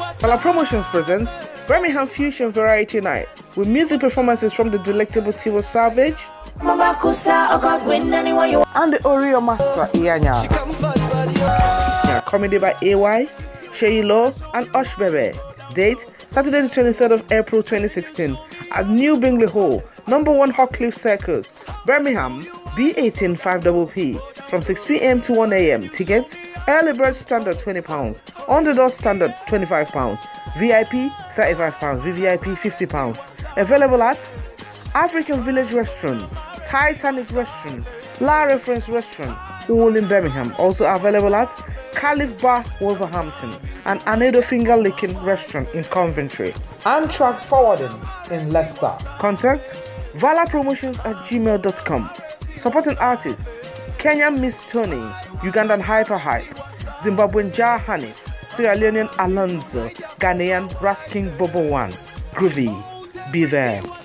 Vala Promotions presents Birmingham Fusion Variety Night with music performances from the delectable Tiwa Savage and the Oreo Master Iyanya. Comedy by AY, Sheyi Law and Osh Bebe. Date Saturday the 23rd of April 2016 at New Bingley Hall, number 1 Hawcliffe Circus, Birmingham, B18 5PP from 6 p.m. to 1 a.m. Tickets early bird standard £20, on the dot standard £25, VIP £35, VVIP £50. Available at African Village Restaurant, Titanic Restaurant, La Reference Restaurant, all in Birmingham. Also available at Caliph Bar, Wolverhampton, and Anedo Finger Licking Restaurant in Coventry. And track forwarding in Leicester. Contact valapromotions@gmail.com. Supporting artists: Kenyan Miss Tony, Ugandan Hyper Hype, Zimbabwean Jah Hanif, Sierra Leonean Alonzo, Ghanaian Rasking Bobo One. Groovy, be there.